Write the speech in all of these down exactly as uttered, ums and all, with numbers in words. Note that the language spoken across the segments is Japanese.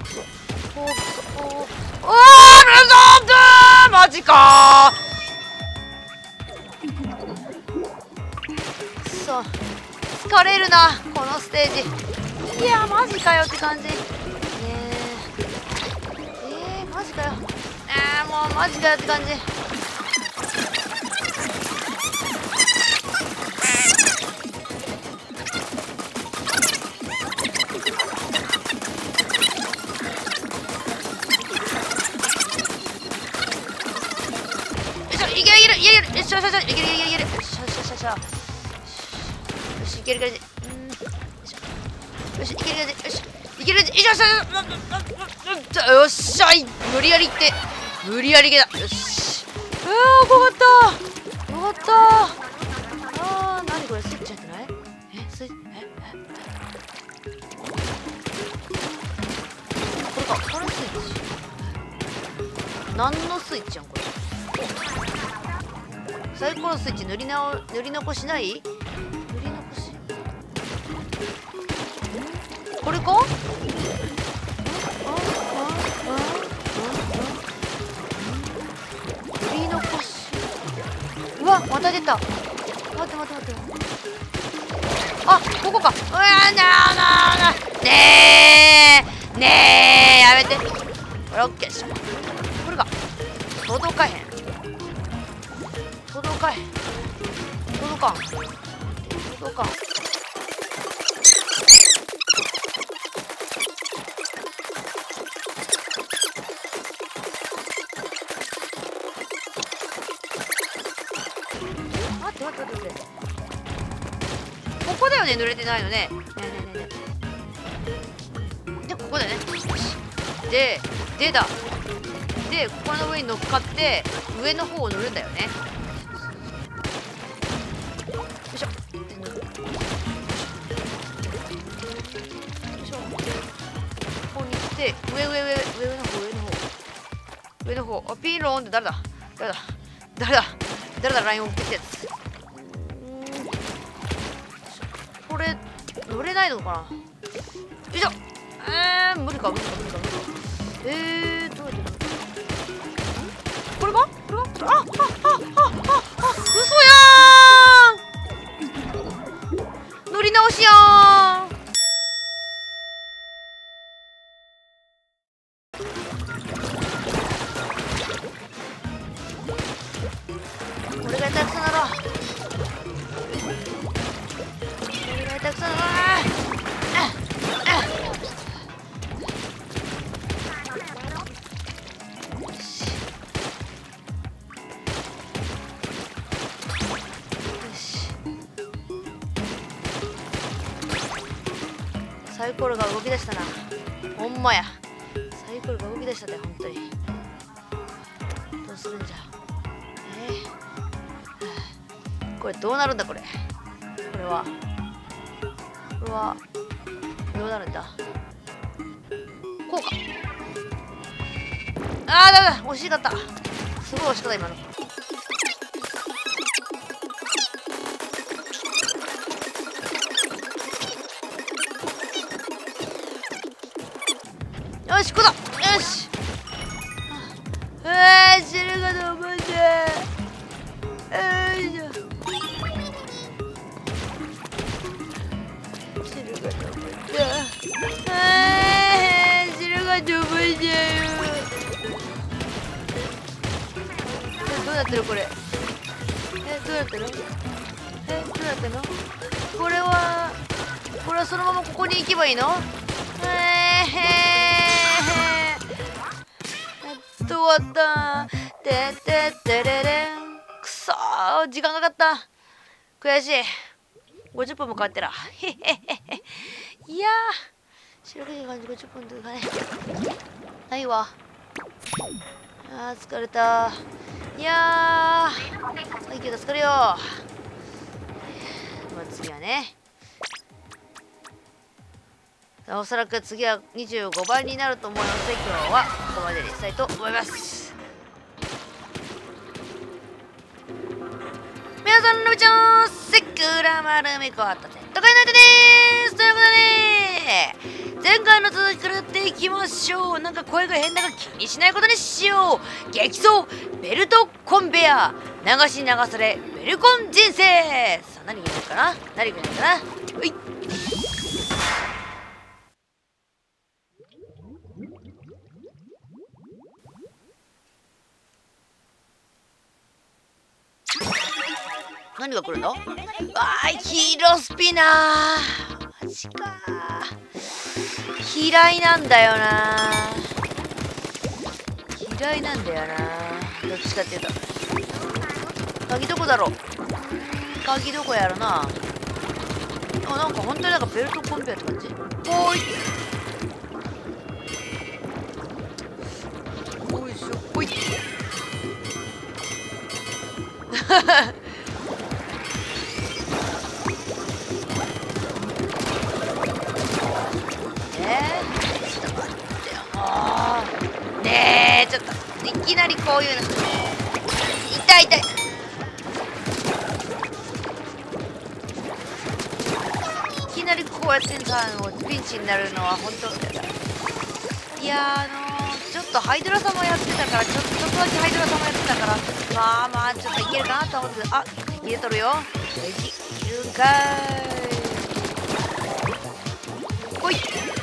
おおおおーマジかー。くそ疲れるなこのステージ。いやマジかよって感じねええー、マジかよ。えー、もうマジかよって感じ。いけるいけるいけるよしよしよしいけるいけるいけるいけるよしよしよしよしよしいけるいけるよしいけるよしいけるよしよしよしよっしゃい無理やりいって無理やりいけたよし。うわー怖かった怖かったあー何これスイッチ入ってないえスイッチええこれかこれスイッチ何のスイッチやんこれ。サイコロスイッチ塗りなお塗り残しない塗り残しこれか塗り残しうわまた出た待って待って待ってあここかうわーなななねえねえやめてこれオッケーっしょこれが届かへん届かへん届かん届かん待って待って待ってここだよね濡れてないのねねえねえねえねえでここだよねででだでここの上に乗っかって上の方を塗るんだよね。よいしょ。よいしょ。ここに来て上上上上の方上の方上の方あピーロンって誰だ誰だ誰だ誰だラインを送ってきたやつ。これ乗れないのかな。よいしょ。えー無理か無理か無理か無理か。えーどうやって。これがこれがああああああ嘘やーん乗り直しやーんこれが下手くそならこれが下手くそならサイコロが動き出したな。ほんまや。サイコロが動き出したで、ほんとに。どうするんじゃ。えー、これどうなるんだ、これ。これは。これは。どうなるんだ。こうか。あー、だめだ。惜しかった。すごい惜しかった、今の。よし、ここだよしうわー、汁が飛ぶんだよいしょ汁が飛ぶんだあー、汁が飛ぶんだよえ、どうなってるこれえ、どうなってるえ、どうなってるのこれはこれはそのままここに行けばいいのえーへー終わったてててれれんくそー時間かかった悔しいごじゅっぷんもかかってらへへへへいやー白くじ感じごじゅっぷんとかねないわあー疲れたいやー最近助かるよまあ次はねおそらく次はにじゅうごばいになると思うので今日はここまでにしたいと思います。皆さんのみちゃんセクラマルミコあったてとかになってでーすということで前回の続きからやっていきましょう。なんか声が変だが気にしないことにしよう。激走ベルトコンベア流し流されベルコン人生。さあ何がいいかな、何がいいかな。うい何が来るの？わーい、ヒーロースピナー。マジかー。嫌いなんだよな。嫌いなんだよな。どっちかっていうと。鍵どこだろう。鍵どこやろな。あ、なんか本当になんかベルトコンベアって感じ。おーい。おいしょ、おい。ねえ、ちょっといきなりこういうの痛い痛い。いきなりこうやってさ、ピンチになるのは本当だよ。いやー、あのー、ちょっとハイドラ様やってたから、ちょちょっとだけハイドラ様やってたから、まあまあちょっといけるかなと思ってた。あ、入れとるよ。大事いるんかーい。ほい。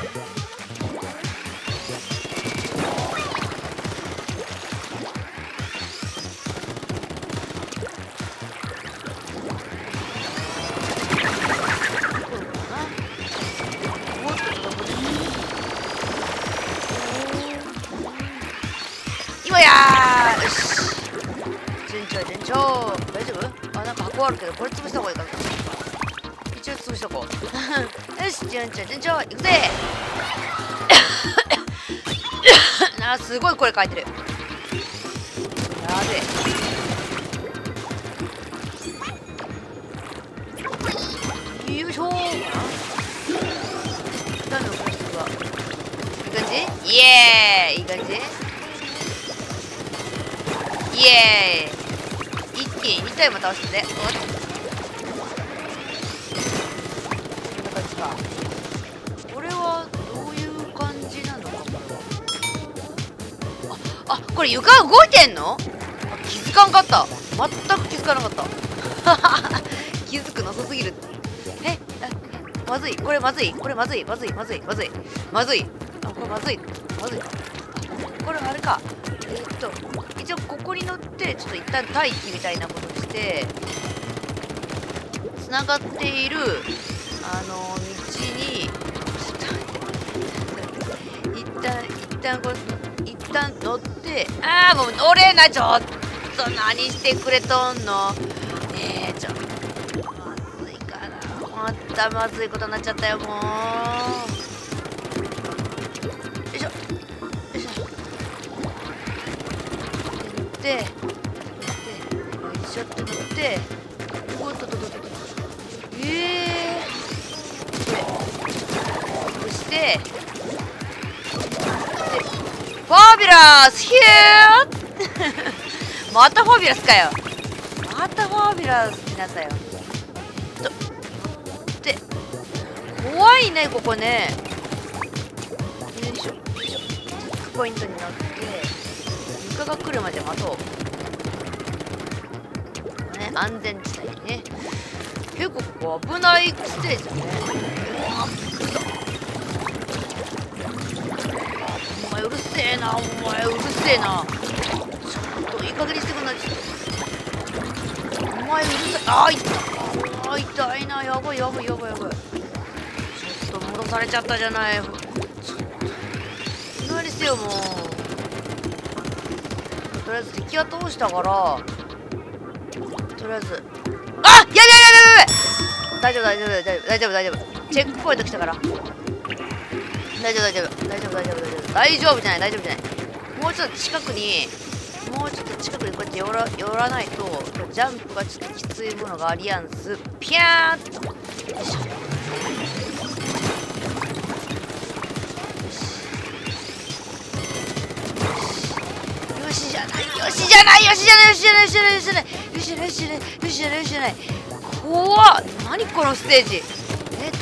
今やー、よし。順調順調。大丈夫？あ、なんか箱あるけど、これ潰した方がいいかな。一応潰しとこう。よし、順調順調。いくぜ。あ、すごい声書いてる。やべえ。よいしょー。何のこれは。いい感じ？イエーイ。いい感じ？イエーイ。一気にに体も倒してね。こんな感じか。これはどういう感じなのか。あ、あ、これ床動いてんの？気づかんかった。全く気づかなかった。気づくの遅すぎる。え、まずい。これまずい。これまずい。まずい。まずい。まずい。まずい。あ、これまずい。まずいか。これあれか。えー、っと一応ここに乗ってちょっと一旦待機みたいなことをしてつながっているあの道に一旦一旦これ一旦乗って、ああもう乗れな。ちょっと何してくれとんのねえ。ちょっとまずいかな。またまずいことになっちゃったよもう。よいしょで、で、よいしょって乗って、おっとっとっとっと、えー、で、そして、で、ファービュラスヒューまたファービュラスかよ。またファービュラスになったよ。と、で、怖いね、ここね。よいしょ、よいしょ。チェックポイントに乗って、床が来るまで待とう。ね、安全地帯ね。結構ここ危ないステージだね。うわ、びっくりした。お前うるせえな、お前うるせえな。ちょっといい加減にしてくんない。お前うるせえ。あー、痛い。あー、痛いな。やばいやばいやばいやばい。ちょっと戻されちゃったじゃない。ちょっと何せよもう。とりあえず敵は通したからとりあえず、あっ、やべやべやべやべ。大丈夫大丈夫大丈夫大丈夫大丈夫。チェックポイント来たから大丈夫大丈夫大丈夫大丈夫大丈夫大丈夫じゃない大丈夫じゃない。もうちょっと近くにもうちょっと近くにこうやって寄ら寄らないとジャンプがちょっときついものがありやんす。ピャーッと。よいしょ。よしじゃないよしじゃないよしじゃないよしじゃないよしじゃないよしじゃないよしじゃないよしじゃないよしじゃないよしじゃない。怖っ。何このステージ。え、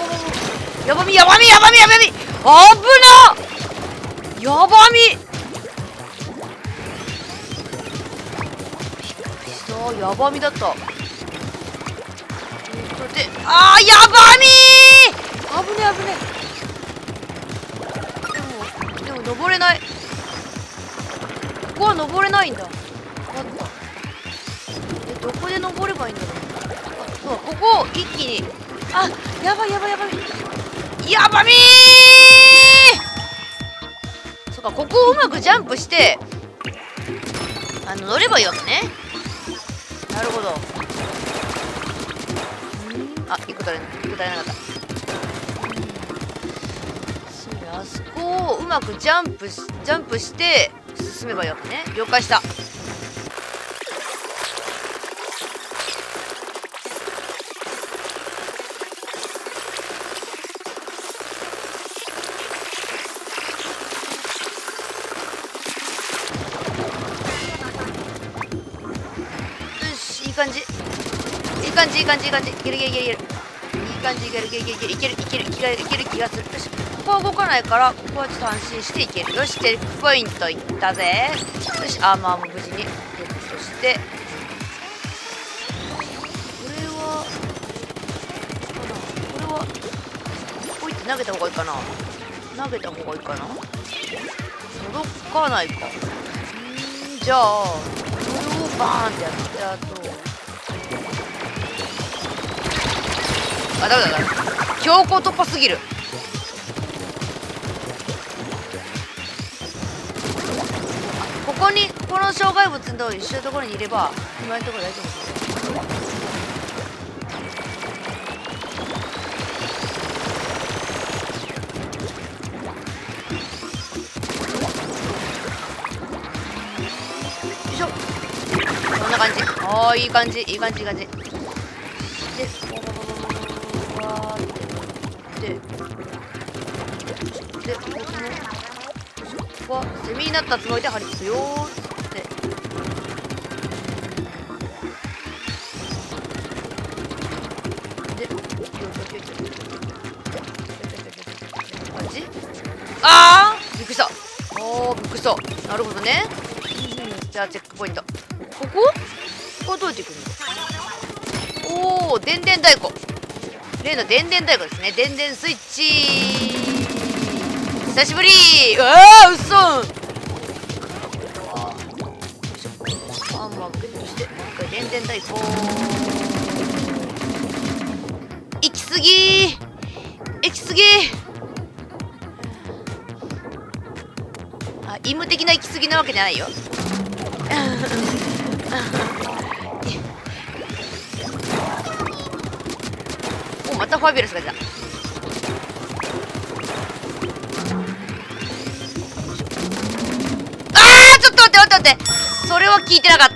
やばみやばみやばみやばみ、危な、やばみ、そうやばみだった。で、あーやばみー、危ね危ね。でもでも登れない、ここは登れないんだ。分かった。え、どこで登ればいいんだろう。あ、そう、ここを一気に、あ、やばいやばいやばいやばみー。そっか、ここをうまくジャンプしてあの乗ればいいわけね。なるほど。あ、一個足りない、一個足りなかった。あそこをうまくジャンプしジャンプして進めばいいわけね。了解した。よし、いい感じ、いい感じ、いい感じ、いい感じ、いけるいけるいけるいける、いい感じ、いけるいけるいけるいけるいけるいけるいけるいける気がする。よし、ここは動かないから、ここはちょっと安心していける。よし、チェックポイントいったぜ。よし、アーマーも無事にゲットして、これはこれはポイって投げた方がいいかな、投げた方がいいかな、届かないか。んー、じゃあこれをバーンってやって、あとあ、ダメだダメだ。強行突破すぎる。ここにこの障害物と一緒のところにいれば今のところ大丈夫です。よいしょ。こんな感じ。ああ、いい感じいい感じいい感じで、わーってでで、ここはセミになったつもりで貼り付くよーってで、感じ。あー、びっくりした。おー、びっくりした。なるほどね。じゃあチェックポイント。ここここどうやっていくの？おお、電電太鼓。例の電電太鼓ですね。電電スイッチ。久しぶりー。うわー、うっそん。ワンワンゲットして、もう一回電電太鼓。行き過ぎー。行き過ぎー。あ、イム的な行き過ぎなわけじゃないよ。お、またファビュラスが出た。あー、ちょっと待って待って待って。それは聞いてなかった。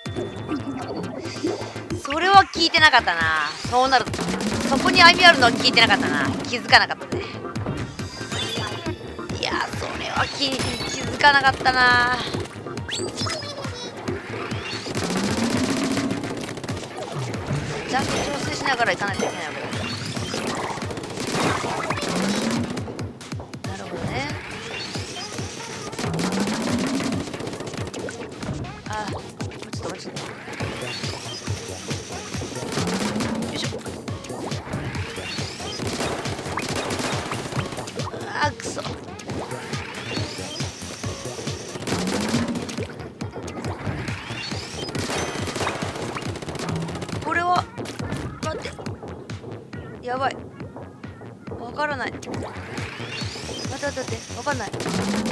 それは聞いてなかったな。そうなるとそこに網あるのは聞いてなかったな。気づかなかったね。いやー、それは気気づかなかったな。ちゃんと調整しながら行かないといけないわけだ。なるほどね。あー、もうちょっともうちょっと。よいしょ。あー、くそ。これは待って、やばい、わからない。待って待って待って、わかんない。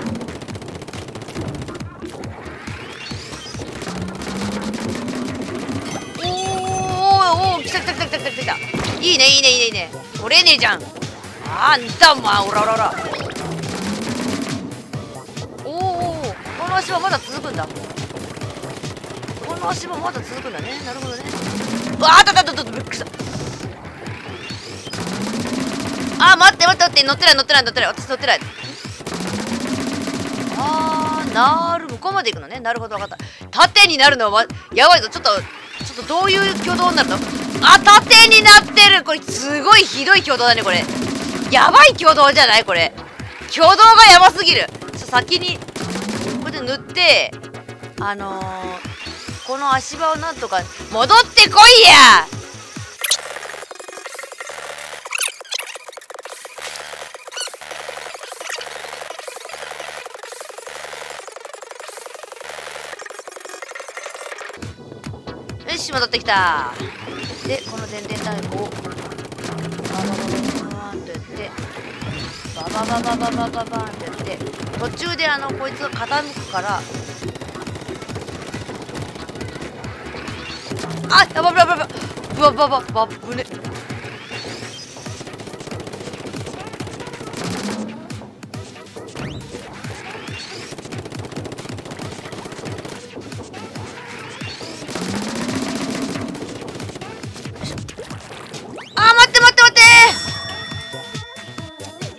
おーおー、来た来た来た来た来た来た。いいねいいねいいねいいね。取れねえじゃん。あんたまあ、おらおらおら。おーおー、この足はまだ続くんだ。この足もまだ続くんだね。なるほどね。うわあ、たたたたた、びっくりした。あー、待って待って待って、乗ってない乗ってない乗ってない、私乗ってない。あー、なる、向こうまで行くのね。なるほど、分かった。縦になるのはやばいぞ。ちょっとちょっとどういう挙動になるの？あ、縦になってる。これすごいひどい挙動だね。これやばい挙動じゃない？これ挙動がやばすぎる。ちょ先にこうやって塗って、あのー、この足場をなんとか戻ってこいや。よし、戻ってきた。で、この電電太鼓をバババババーンとやって、ババババババババーンとやって、途中であのこいつが傾くから、あ、やばいやばいやばい、うわばばばぶね。あ、待って待って待って、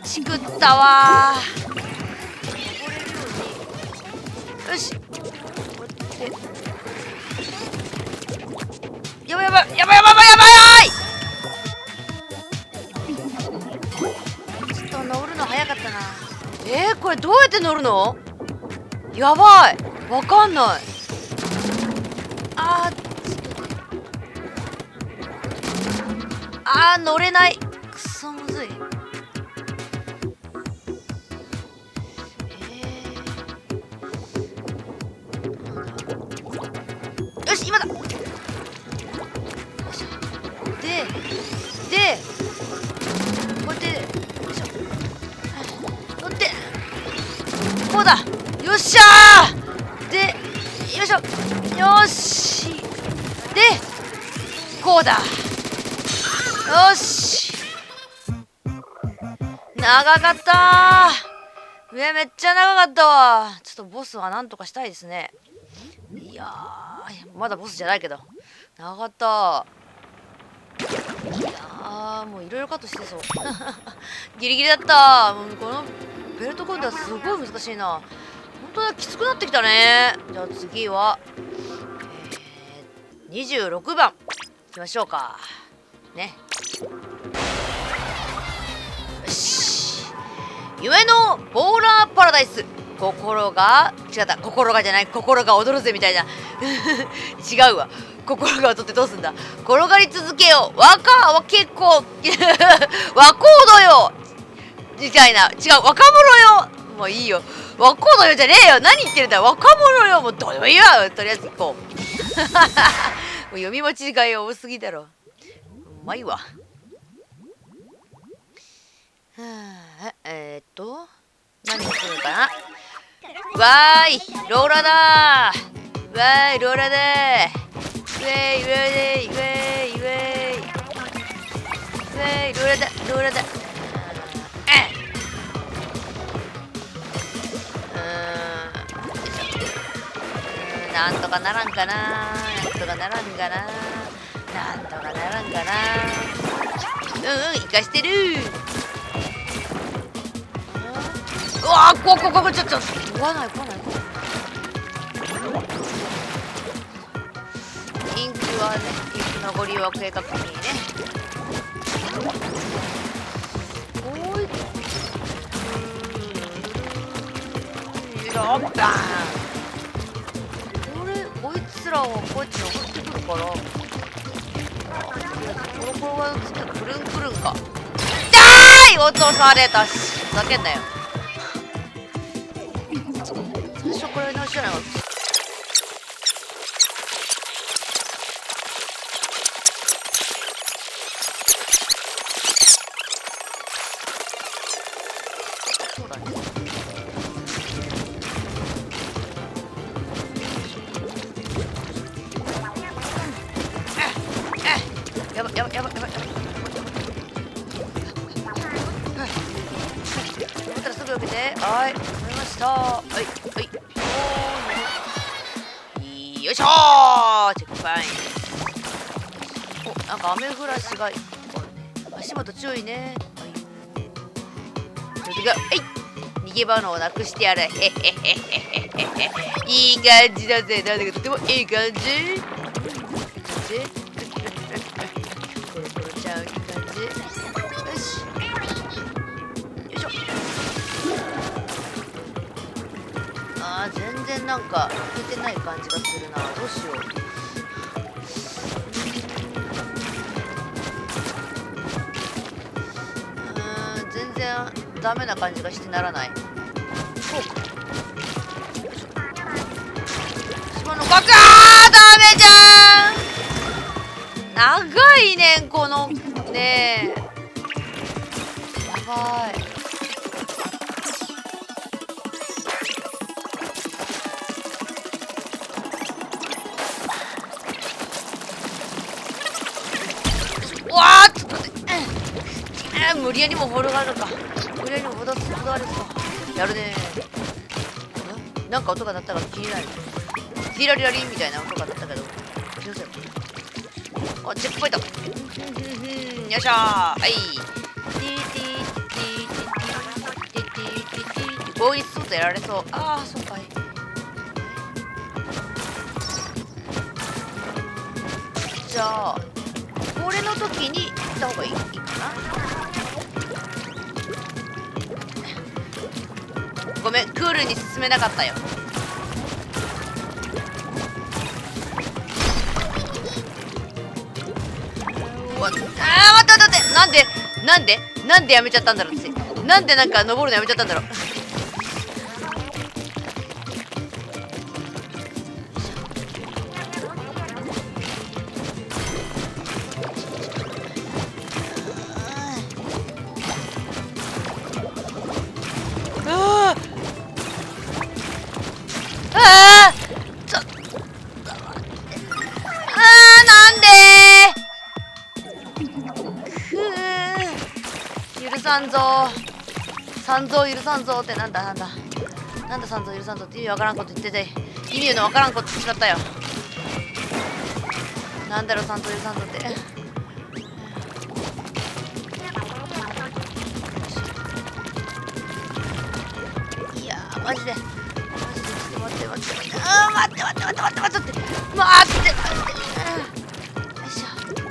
チクったわー。よし、こうやってやばいやばいやばいやばいやばいやばい。ちょっと乗るの早かったな。えー、これどうやって乗るの？やばい、わかんない。あー、あー、乗れない。くそむずい。よし、今だ。ででこうだ。よっしゃー。でよいしょ。よしでこうだ。よし長かったー。上めっちゃ長かったわ。ちょっとボスはなんとかしたいですね。いやーまだボスじゃないけど長かった。いやーもういろいろカットしてそうギリギリだった。もうこのベルトコントはすごい難しいな。本当だきつくなってきたね。じゃあ次は、えー、にじゅうろくばんいきましょうかね。よし夢のボーラーパラダイス。心が違った。心がじゃない。心が踊るぜみたいな違うわ。心が踊ってどうすんだ。転がり続けよう。若は結構和コードよみたいな。違う若者よ。もういいよ。和コードよじゃねえよ。何言ってるんだ。若者よ。もうどうでもいいわ。とりあえず行こうもう読み間違い多すぎだろ。うまいわ。はあ、えー、っと何するかな。わーいローラーだー。わーいローラーだー。ウェイウェイウェイウェイウェイウェイローラーだローラーだ。うんなんとかならんかな。なんとかならんかな。なんとかならんかな。うんうん生かしてる。うわーここここちょっと食わない食わない。インクはね、インクのご利用計画にね。おい。バーン。これ、こいつらはこっち登ってくるから。コロコロがつってくるんくるんか。だーい落とされたし。ふざけんなよ。最初これの後ろなの。やばいやばいやばいやばい。思ったらすぐ受けて。はい取れました。はいはいよいしょー。チェックポイント。おなんか雨降らしがいっぱいね。足元注意ね。はいそれでがはい逃げ場のをなくしてやる。へへへへへへいい感じだぜ。なんだかとてもいい感じ。いい感じコロコロちゃんいい感じ。よしよいしょ。あー全然なんかいけてない感じがするな。どうしよう。うーん全然ダメな感じがしてならない。そうか島のバカーダメじゃん。長いねんこのねえやばい。うわーちょっと待って、えー、無理やりもホールがあるか。無理やりもホールがあるか。やるねー。なんか音が鳴ったから気になる。ティラリラリンみたいな音が鳴ったけど気のせい。おチェックポイント。よいしょー。はいボーイスソースやられそう。ああそうかい。じゃあこれの時に行った方がいい、いいかな。ごめんクールに進めなかったよ。あー待って待ってなんでなんでなんでやめちゃったんだろう。私なんでなんか登るのやめちゃったんだろう。 さんぞ。三蔵許さんぞってなんだなんだなんだ三蔵許さんぞって意味わからんこと言ってて意味のわからんこと言っちゃったよ。なんだろう三蔵許さんぞって。いやーマジでマジで待って待って待ってあー待って待って待って待って待って待って待って待ってよいし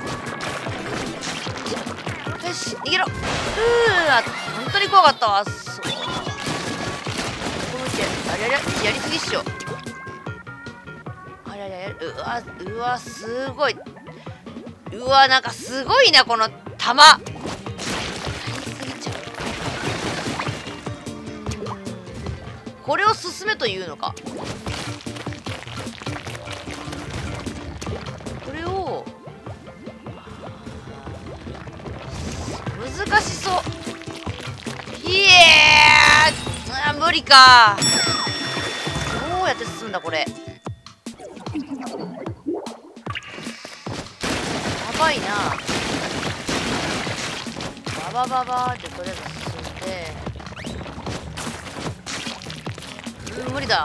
ょよし逃げろ。うーわ本当に怖かったわ。そうこのあれあれやりすぎっしょ。あれあれあれうわうわすごいうわなんかすごいなこの玉やりすぎちゃう。これを進めというのか。これを難しそう。ひえーあ無理か。どうやって進んだこれ。やばいな。ババババーってとりあえず進んで、うん無理だ。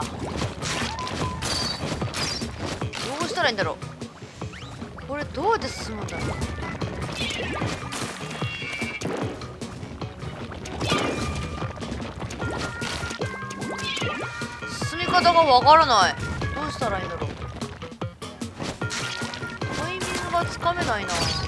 どうしたらいいんだろう。これどうやって進むんだろう。進み方がわからない。どうしたらいいんだろう。タイミングがつかめないな。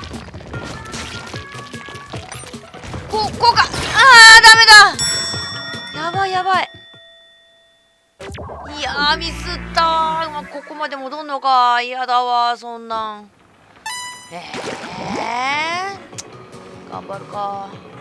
こここか。あーダメだ。やばいやばい。いやーミスったー、まあ、ここまで戻んのか。嫌だわそんなん。えー、頑張るか。